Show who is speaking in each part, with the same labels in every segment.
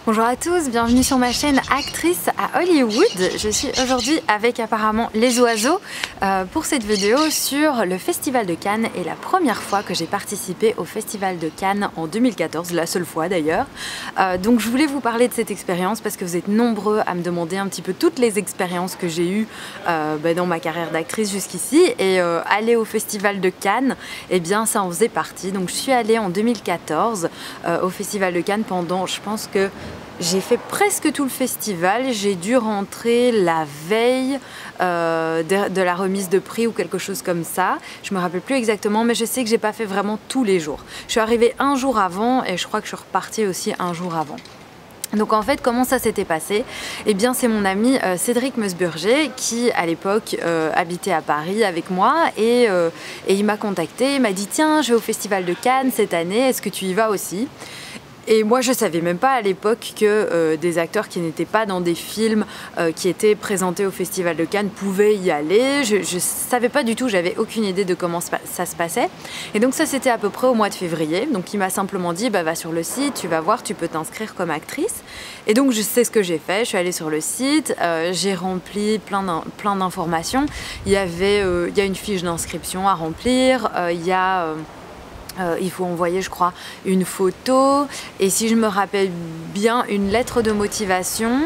Speaker 1: Bonjour à tous, bienvenue sur ma chaîne Actrice à Hollywood. Je suis aujourd'hui avec apparemment les oiseaux pour cette vidéo sur le Festival de Cannes et la première fois que j'ai participé au Festival de Cannes en 2014, la seule fois d'ailleurs. Donc je voulais vous parler de cette expérience parce que vous êtes nombreux à me demander un petit peu toutes les expériences que j'ai eues dans ma carrière d'actrice jusqu'ici, et aller au Festival de Cannes, eh bien ça en faisait partie. Donc je suis allée en 2014 au Festival de Cannes pendant, je pense que j'ai fait presque tout le festival. J'ai dû rentrer la veille de la remise de prix ou quelque chose comme ça. Je me rappelle plus exactement, mais je sais que j'ai pas fait vraiment tous les jours. Je suis arrivée un jour avant et je crois que je suis repartie aussi un jour avant. Donc en fait, comment ça s'était passé? Eh bien c'est mon ami Cédric Meusburger qui à l'époque habitait à Paris avec moi, et il m'a contacté, il m'a dit tiens, je vais au Festival de Cannes cette année, est-ce que tu y vas aussi? Et moi je savais même pas à l'époque que des acteurs qui n'étaient pas dans des films qui étaient présentés au Festival de Cannes pouvaient y aller. Je savais pas du tout, j'avais aucune idée de comment ça se passait. Et donc ça c'était à peu près au mois de février. Donc il m'a simplement dit bah, va sur le site, tu vas voir, tu peux t'inscrire comme actrice. Et donc je sais ce que j'ai fait, je suis allée sur le site, j'ai rempli plein d'informations. Il y a une fiche d'inscription à remplir, il faut envoyer, je crois, une photo et, si je me rappelle bien, une lettre de motivation,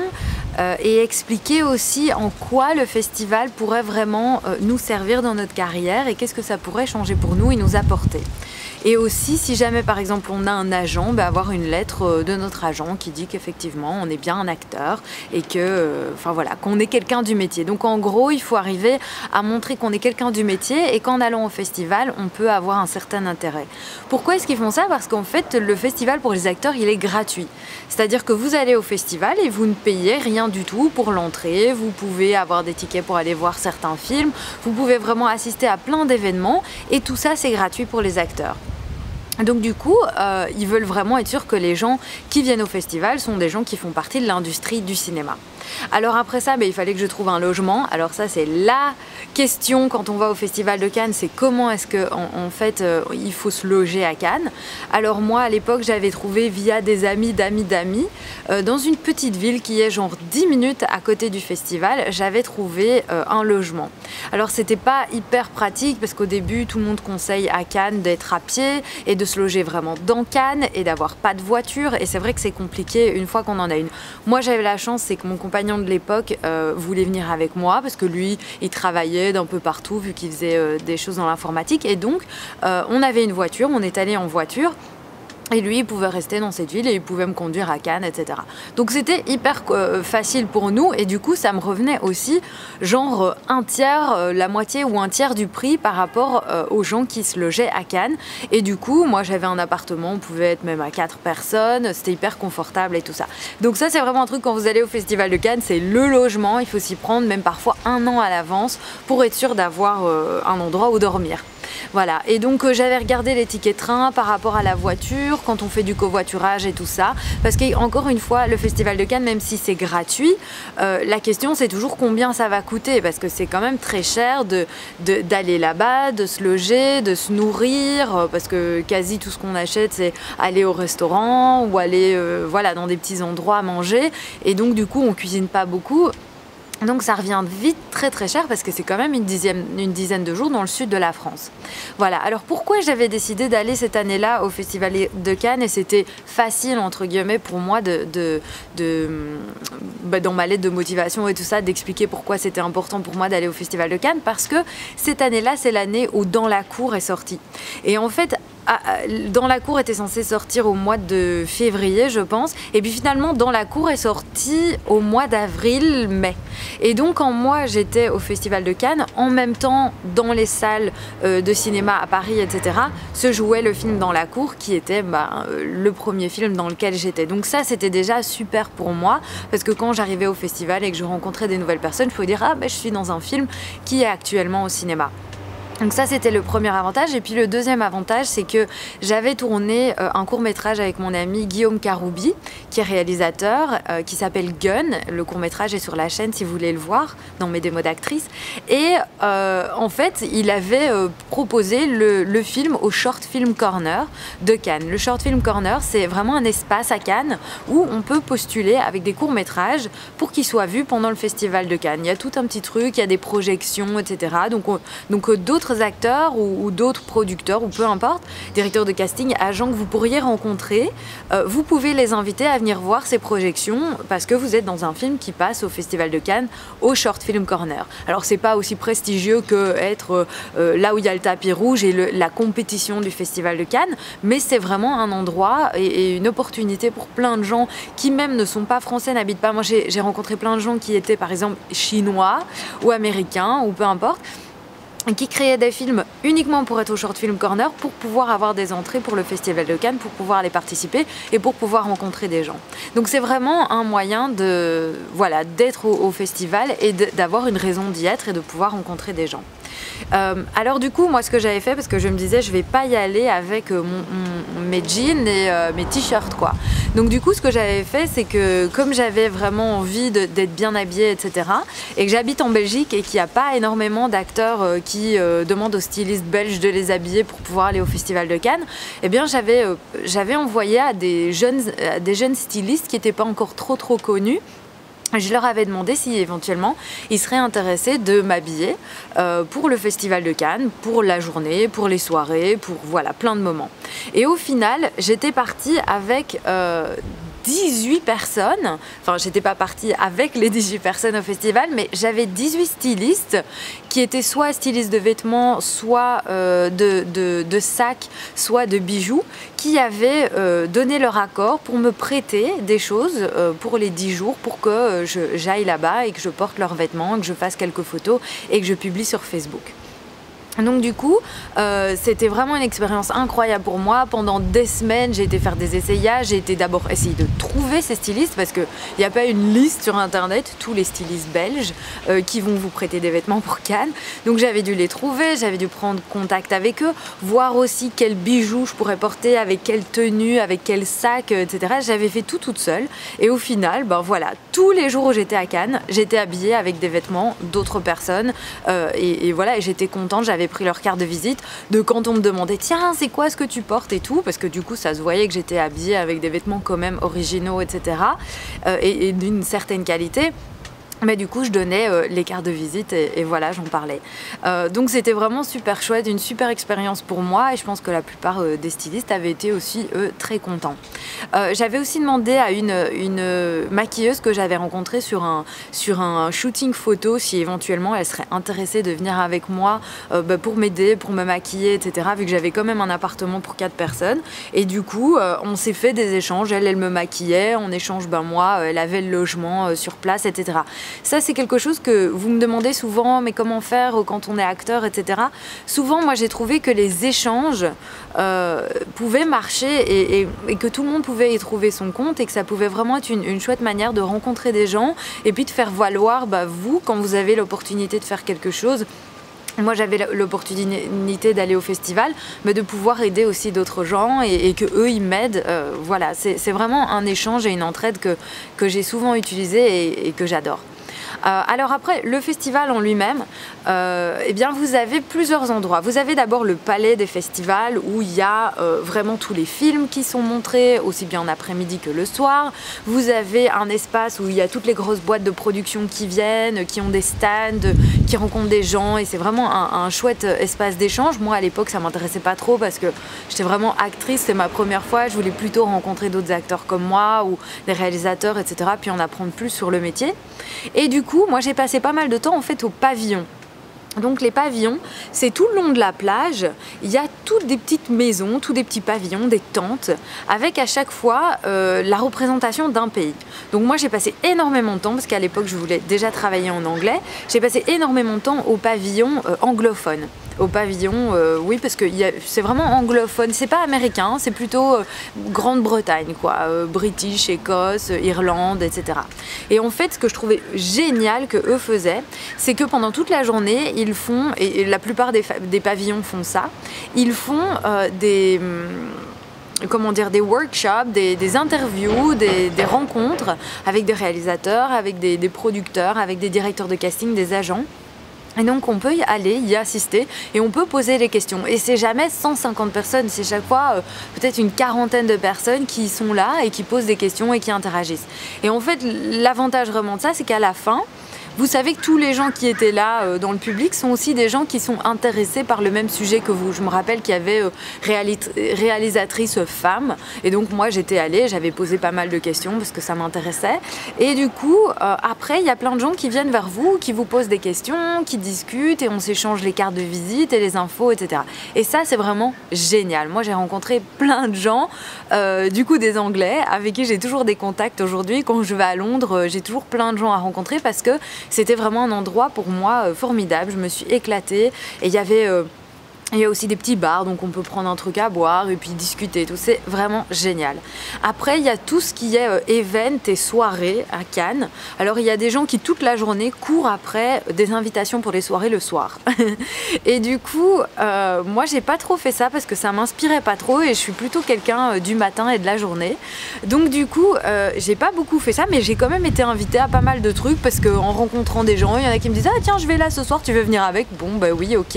Speaker 1: et expliquer aussi en quoi le festival pourrait vraiment nous servir dans notre carrière et qu'est-ce que ça pourrait changer pour nous et nous apporter. Et aussi, si jamais par exemple on a un agent, avoir une lettre de notre agent qui dit qu'effectivement on est bien un acteur et que, enfin voilà, qu'on est quelqu'un du métier. Donc en gros, il faut arriver à montrer qu'on est quelqu'un du métier et qu'en allant au festival, on peut avoir un certain intérêt. Pourquoi est-ce qu'ils font ça? Parce qu'en fait, le festival pour les acteurs, il est gratuit. C'est-à-dire que vous allez au festival et vous ne payez rien du tout pour l'entrée. Vous pouvez avoir des tickets pour aller voir certains films. Vous pouvez vraiment assister à plein d'événements et tout ça, c'est gratuit pour les acteurs. Donc du coup, ils veulent vraiment être sûrs que les gens qui viennent au festival sont des gens qui font partie de l'industrie du cinéma. Alors après ça, il fallait que je trouve un logement. Alors ça, c'est la question quand on va au Festival de Cannes, c'est comment est-ce que en fait il faut se loger à Cannes. Alors moi, à l'époque, j'avais trouvé via des amis d'amis d'amis, dans une petite ville qui est genre 10 minutes à côté du festival, j'avais trouvé un logement. Alors c'était pas hyper pratique parce qu'au début, tout le monde conseille à Cannes d'être à pied et de se loger vraiment dans Cannes et d'avoir pas de voiture, et c'est vrai que c'est compliqué une fois qu'on en a une. Moi j'avais la chance, c'est que mon compagnon de l'époque voulait venir avec moi parce que lui il travaillait d'un peu partout vu qu'il faisait des choses dans l'informatique, et donc on avait une voiture, on est allé en voiture. Et lui, il pouvait rester dans cette ville et il pouvait me conduire à Cannes, etc. Donc c'était hyper facile pour nous, et du coup ça me revenait aussi genre un tiers, la moitié ou un tiers du prix par rapport aux gens qui se logeaient à Cannes. Et du coup, moi j'avais un appartement, on pouvait être même à 4 personnes, c'était hyper confortable et tout ça. Donc ça c'est vraiment un truc quand vous allez au Festival de Cannes, c'est le logement, il faut s'y prendre même parfois un an à l'avance pour être sûr d'avoir un endroit où dormir. Voilà, et donc j'avais regardé les tickets train par rapport à la voiture, quand on fait du covoiturage et tout ça, parce qu'encore une fois, le Festival de Cannes, même si c'est gratuit, la question c'est toujours combien ça va coûter, parce que c'est quand même très cher d'aller là-bas, de se loger, de se nourrir, parce que quasi tout ce qu'on achète c'est aller au restaurant ou aller voilà, dans des petits endroits à manger, et donc du coup on cuisine pas beaucoup. Donc ça revient vite très cher parce que c'est quand même une dizaine de jours dans le sud de la France. Voilà, alors pourquoi j'avais décidé d'aller cette année-là au Festival de Cannes, et c'était facile entre guillemets pour moi dans ma lettre de motivation et tout ça, d'expliquer pourquoi c'était important pour moi d'aller au Festival de Cannes, parce que cette année-là c'est l'année où Dans la cour est sorti. Et en fait, Dans la cour était censé sortir au mois de février, je pense, et puis finalement Dans la cour est sorti au mois d'avril-mai. Et donc quand moi j'étais au Festival de Cannes, en même temps dans les salles de cinéma à Paris, etc., se jouait le film Dans la cour, qui était le premier film dans lequel j'étais. Donc ça c'était déjà super pour moi, parce que quand j'arrivais au festival et que je rencontrais des nouvelles personnes, je pouvais dire ah je suis dans un film qui est actuellement au cinéma. Donc ça, c'était le premier avantage. Et puis le deuxième avantage, c'est que j'avais tourné un court-métrage avec mon ami Guillaume Karoubi, qui est réalisateur, qui s'appelle Gun. Le court-métrage est sur la chaîne si vous voulez le voir, dans mes démos d'actrice. Et en fait, il avait proposé le film au Short Film Corner de Cannes. Le Short Film Corner, c'est vraiment un espace à Cannes où on peut postuler avec des courts-métrages pour qu'ils soient vus pendant le Festival de Cannes. Il y a tout un petit truc, il y a des projections, etc. Donc d'autres acteurs ou d'autres producteurs ou peu importe, directeurs de casting, agents que vous pourriez rencontrer, vous pouvez les inviter à venir voir ces projections parce que vous êtes dans un film qui passe au Festival de Cannes au Short Film Corner. Alors c'est pas aussi prestigieux que être là où il y a le tapis rouge et la compétition du Festival de Cannes, mais c'est vraiment un endroit et une opportunité pour plein de gens qui même ne sont pas français, n'habitent pas. Moi j'ai rencontré plein de gens qui étaient par exemple chinois ou américains ou peu importe, qui créait des films uniquement pour être au Short Film Corner, pour pouvoir avoir des entrées pour le Festival de Cannes, pour pouvoir aller participer et pour pouvoir rencontrer des gens. Donc c'est vraiment un moyen de, voilà, d'être au festival et d'avoir une raison d'y être et de pouvoir rencontrer des gens. Alors du coup, moi ce que j'avais fait, parce que je me disais je vais pas y aller avec mes jeans et mes t-shirts quoi. Donc du coup ce que j'avais fait, c'est que comme j'avais vraiment envie d'être bien habillée, etc. et que j'habite en Belgique et qu'il n'y a pas énormément d'acteurs qui demandent aux stylistes belges de les habiller pour pouvoir aller au Festival de Cannes, eh bien j'avais envoyé à des jeunes stylistes qui n'étaient pas encore trop connus. Je leur avais demandé si éventuellement ils seraient intéressés de m'habiller pour le Festival de Cannes, pour la journée, pour les soirées, pour voilà, plein de moments. Et au final, j'étais partie avec 18 personnes, enfin j'étais pas partie avec les 18 personnes au festival, mais j'avais 18 stylistes qui étaient soit stylistes de vêtements, soit de sacs, soit de bijoux, qui avaient donné leur accord pour me prêter des choses pour les 10 jours pour que j'aille là-bas et que je porte leurs vêtements, que je fasse quelques photos et que je publie sur Facebook. Donc du coup, c'était vraiment une expérience incroyable pour moi. Pendant des semaines, j'ai été faire des essayages. J'ai été d'abord essayer de trouver ces stylistes parce qu'il n'y a pas une liste sur internet, tous les stylistes belges qui vont vous prêter des vêtements pour Cannes. Donc j'avais dû les trouver, j'avais dû prendre contact avec eux, voir aussi quels bijoux je pourrais porter, avec quelle tenue, avec quel sac, etc. J'avais fait tout toute seule. Et au final, ben voilà, tous les jours où j'étais à Cannes, j'étais habillée avec des vêtements d'autres personnes. Et voilà, et j'étais contente, j'avais pris leur carte de visite, de quand on me demandait tiens c'est quoi ce que tu portes et tout, parce que du coup ça se voyait que j'étais habillée avec des vêtements quand même originaux, etc. et d'une certaine qualité. Mais du coup, je donnais les cartes de visite et voilà, j'en parlais. Donc c'était vraiment super chouette, une super expérience pour moi et je pense que la plupart des stylistes avaient été aussi, eux, très contents. J'avais aussi demandé à une maquilleuse que j'avais rencontrée sur un shooting photo si éventuellement elle serait intéressée de venir avec moi pour m'aider, pour me maquiller, etc. vu que j'avais quand même un appartement pour 4 personnes. Et du coup, on s'est fait des échanges. Elle me maquillait, en échange, moi, elle avait le logement sur place, etc. Ça, c'est quelque chose que vous me demandez souvent, mais comment faire quand on est acteur, etc. Souvent, moi, j'ai trouvé que les échanges pouvaient marcher et que tout le monde pouvait y trouver son compte et que ça pouvait vraiment être une chouette manière de rencontrer des gens et puis de faire valoir, vous, quand vous avez l'opportunité de faire quelque chose. Moi, j'avais l'opportunité d'aller au festival, mais de pouvoir aider aussi d'autres gens et que eux ils m'aident. Voilà, c'est vraiment un échange et une entraide que j'ai souvent utilisé et que j'adore. Alors après, le festival en lui-même, eh bien vous avez plusieurs endroits. Vous avez d'abord le palais des festivals où il y a vraiment tous les films qui sont montrés, aussi bien en après-midi que le soir. Vous avez un espace où il y a toutes les grosses boîtes de production qui viennent, qui ont des stands, qui rencontrent des gens et c'est vraiment un chouette espace d'échange. Moi à l'époque ça m'intéressait pas trop parce que j'étais vraiment actrice, c'est ma première fois, je voulais plutôt rencontrer d'autres acteurs comme moi ou des réalisateurs, etc. puis en apprendre plus sur le métier. Et du coup, moi j'ai passé pas mal de temps en fait au pavillon. Donc les pavillons, c'est tout le long de la plage, il y a toutes des petites maisons, tous des petits pavillons, des tentes, avec à chaque fois la représentation d'un pays. Donc moi j'ai passé énormément de temps, parce qu'à l'époque je voulais déjà travailler en anglais, j'ai passé énormément de temps au pavillon anglophone, au pavillon, oui, parce que c'est vraiment anglophone, c'est pas américain, c'est plutôt Grande-Bretagne, quoi, British, Écosse, Irlande, etc. Et en fait, ce que je trouvais génial que eux faisaient, c'est que pendant toute la journée, ils font, et la plupart des pavillons font ça, ils font des workshops, des interviews, des rencontres avec des réalisateurs, avec des producteurs, avec des directeurs de casting, des agents. Et donc on peut y aller, y assister et on peut poser les questions. Et c'est jamais 150 personnes, c'est chaque fois peut-être une quarantaine de personnes qui sont là et qui posent des questions et qui interagissent. Et en fait, l'avantage vraiment de ça, c'est qu'à la fin, vous savez que tous les gens qui étaient là dans le public sont aussi des gens qui sont intéressés par le même sujet que vous. Je me rappelle qu'il y avait réalisatrice femme et donc moi j'étais allée, j'avais posé pas mal de questions parce que ça m'intéressait. Et du coup, après, il y a plein de gens qui viennent vers vous, qui vous posent des questions, qui discutent et on s'échange les cartes de visite et les infos, etc. Et ça, c'est vraiment génial. Moi, j'ai rencontré plein de gens, du coup des Anglais, avec qui j'ai toujours des contacts aujourd'hui. Quand je vais à Londres, j'ai toujours plein de gens à rencontrer parce que c'était vraiment un endroit pour moi formidable, je me suis éclatée et il y a aussi des petits bars, donc on peut prendre un truc à boire et puis discuter, tout. C'est vraiment génial. Après, il y a tout ce qui est event et soirée à Cannes. Alors, il y a des gens qui, toute la journée, courent après des invitations pour les soirées le soir. Et du coup, moi, j'ai pas trop fait ça parce que ça m'inspirait pas trop et je suis plutôt quelqu'un du matin et de la journée. Donc, du coup, j'ai pas beaucoup fait ça, mais j'ai quand même été invitée à pas mal de trucs parce qu'en rencontrant des gens, il y en a qui me disent « Ah tiens, je vais là ce soir, tu veux venir avec ?» Bon, bah oui, ok.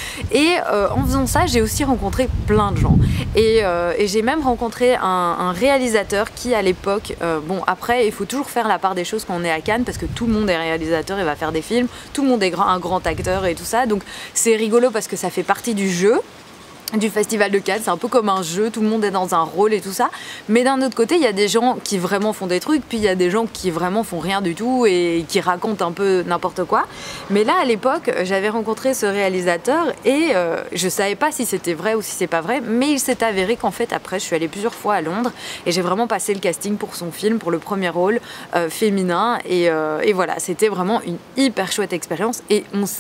Speaker 1: Et en faisant ça, j'ai aussi rencontré plein de gens. Et j'ai même rencontré un réalisateur qui, à l'époque, bon, après, il faut toujours faire la part des choses quand on est à Cannes parce que tout le monde est réalisateur et va faire des films, tout le monde est un grand acteur et tout ça. Donc, c'est rigolo parce que ça fait partie du jeu du Festival de Cannes, c'est un peu comme un jeu, tout le monde est dans un rôle et tout ça, mais d'un autre côté il y a des gens qui vraiment font des trucs, puis il y a des gens qui vraiment font rien du tout et qui racontent un peu n'importe quoi. Mais là à l'époque j'avais rencontré ce réalisateur et je savais pas si c'était vrai ou si c'est pas vrai, mais il s'est avéré qu'en fait après je suis allée plusieurs fois à Londres et j'ai vraiment passé le casting pour son film, pour le premier rôle féminin et voilà, c'était vraiment une hyper chouette expérience et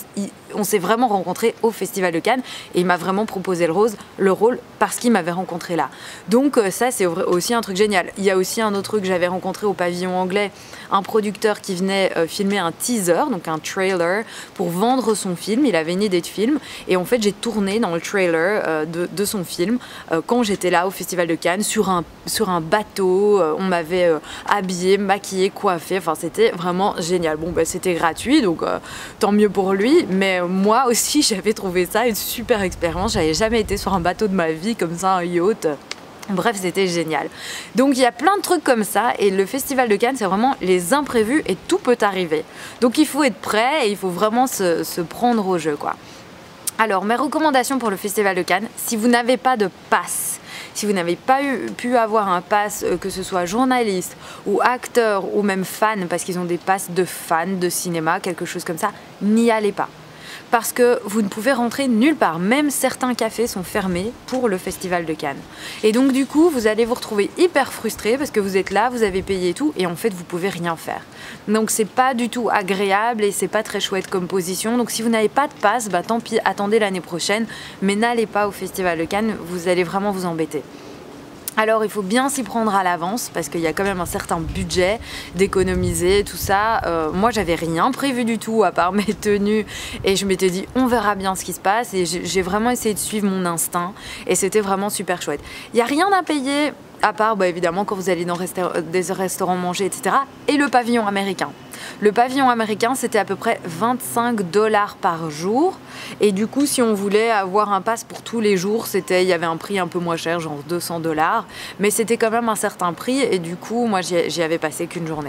Speaker 1: on s'est vraiment rencontrés au Festival de Cannes et il m'a vraiment proposé le rôle parce qu'il m'avait rencontré là. Donc ça c'est aussi un truc génial. Il y a aussi un autre truc que j'avais rencontré au pavillon anglais, un producteur qui venait filmer un teaser, donc un trailer pour vendre son film. Il avait une idée de film et en fait j'ai tourné dans le trailer de son film quand j'étais là au Festival de Cannes sur un bateau. On m'avait habillée, maquillée, coiffée, enfin c'était vraiment génial. Bon bah c'était gratuit donc tant mieux pour lui, mais moi aussi j'avais trouvé ça une super expérience. J'avais jamais été sur un bateau de ma vie comme ça, un yacht. Bref, c'était génial. Donc il y a plein de trucs comme ça et le Festival de Cannes, c'est vraiment les imprévus et tout peut arriver. Donc il faut être prêt et il faut vraiment se prendre au jeu, quoi. Alors mes recommandations pour le Festival de Cannes, si vous n'avez pas de passe, si vous n'avez pas pu avoir un pass, que ce soit journaliste ou acteur ou même fan, parce qu'ils ont des passes de fans de cinéma, quelque chose comme ça, n'y allez pas. Parce que vous ne pouvez rentrer nulle part, même certains cafés sont fermés pour le Festival de Cannes. Et donc du coup, vous allez vous retrouver hyper frustré parce que vous êtes là, vous avez payé tout et en fait vous pouvez rien faire. Donc c'est pas du tout agréable et c'est pas très chouette comme position. Donc si vous n'avez pas de passe, bah tant pis, attendez l'année prochaine, mais n'allez pas au Festival de Cannes, vous allez vraiment vous embêter. Alors il faut bien s'y prendre à l'avance parce qu'il y a quand même un certain budget d'économiser, tout ça. Moi j'avais rien prévu du tout à part mes tenues et je m'étais dit on verra bien ce qui se passe et j'ai vraiment essayé de suivre mon instinct et c'était vraiment super chouette. Il n'y a rien à payer à part bah, évidemment quand vous allez dans des restaurants manger, etc. et le pavillon américain. Le pavillon américain, c'était à peu près 25 $ par jour. Et du coup, si on voulait avoir un pass pour tous les jours, il y avait un prix un peu moins cher, genre 200 $. Mais c'était quand même un certain prix. Et du coup, moi, j'y avais passé qu'une journée.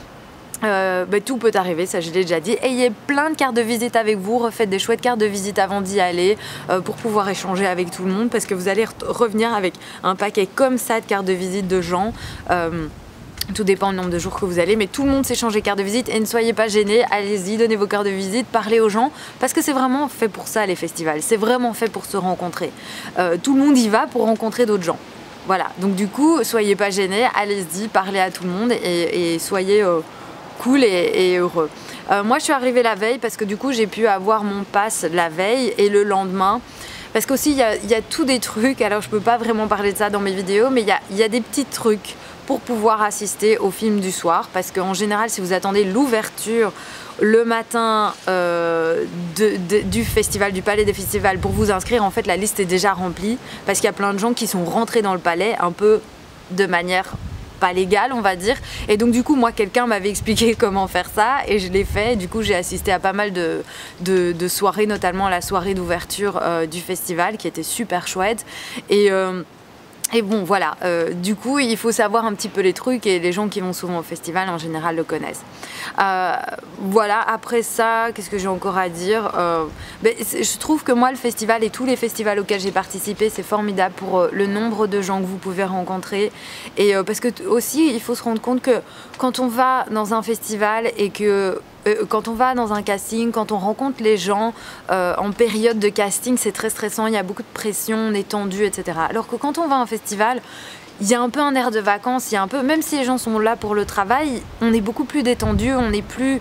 Speaker 1: Tout peut arriver, ça je l'ai déjà dit. Ayez plein de cartes de visite avec vous, refaites des chouettes cartes de visite avant d'y aller pour pouvoir échanger avec tout le monde parce que vous allez revenir avec un paquet comme ça de cartes de visite de gens. Tout dépend du nombre de jours que vous allez, mais tout le monde s'échange les cartes de visite et ne soyez pas gênés, allez-y, donnez vos cartes de visite, parlez aux gens, parce que c'est vraiment fait pour ça les festivals, c'est vraiment fait pour se rencontrer. Tout le monde y va pour rencontrer d'autres gens. Voilà, donc du coup, soyez pas gênés, allez-y, parlez à tout le monde et soyez cool et heureux. Moi je suis arrivée la veille parce que du coup j'ai pu avoir mon pass la veille et le lendemain. Parce qu'aussi il y a tout des trucs, alors je peux pas vraiment parler de ça dans mes vidéos, mais il y a des petits trucs pour pouvoir assister au film du soir. Parce qu'en général si vous attendez l'ouverture le matin du festival, du Palais des Festivals pour vous inscrire, en fait la liste est déjà remplie. Parce qu'il y a plein de gens qui sont rentrés dans le palais un peu de manière pas légale on va dire, et donc du coup moi quelqu'un m'avait expliqué comment faire ça et je l'ai fait. Du coup j'ai assisté à pas mal de soirées, notamment la soirée d'ouverture du festival qui était super chouette et bon voilà, du coup il faut savoir un petit peu les trucs et les gens qui vont souvent au festival en général le connaissent. Voilà, après ça, qu'est-ce que j'ai encore à dire? Je trouve que moi le festival et tous les festivals auxquels j'ai participé c'est formidable pour le nombre de gens que vous pouvez rencontrer et parce que aussi il faut se rendre compte que quand on va dans un festival et que quand on va dans un casting, quand on rencontre les gens en période de casting, c'est très stressant, il y a beaucoup de pression, on est tendu, etc. Alors que quand on va à un festival, il y a un peu un air de vacances, il y a un peu, même si les gens sont là pour le travail, on est beaucoup plus détendu, on est plus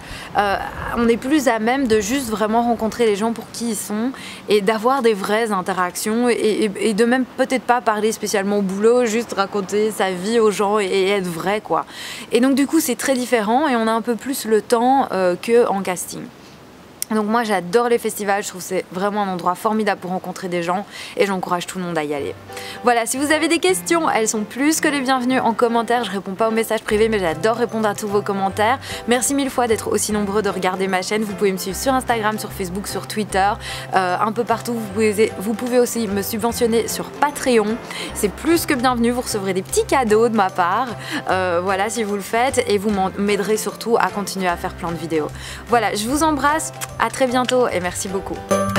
Speaker 1: à même de juste vraiment rencontrer les gens pour qui ils sont et d'avoir des vraies interactions et de même peut-être pas parler spécialement au boulot, juste raconter sa vie aux gens et être vrai quoi. Et donc du coup c'est très différent et on a un peu plus le temps qu'en casting. Donc moi j'adore les festivals, je trouve que c'est vraiment un endroit formidable pour rencontrer des gens et j'encourage tout le monde à y aller. Voilà, si vous avez des questions, elles sont plus que les bienvenues en commentaire. Je réponds pas aux messages privés mais j'adore répondre à tous vos commentaires. Merci mille fois d'être aussi nombreux de regarder ma chaîne. Vous pouvez me suivre sur Instagram, sur Facebook, sur Twitter, un peu partout. Vous pouvez aussi me subventionner sur Patreon. C'est plus que bienvenu, vous recevrez des petits cadeaux de ma part. Voilà, si vous le faites et vous m'aiderez surtout à continuer à faire plein de vidéos. Voilà, je vous embrasse. À très bientôt et merci beaucoup.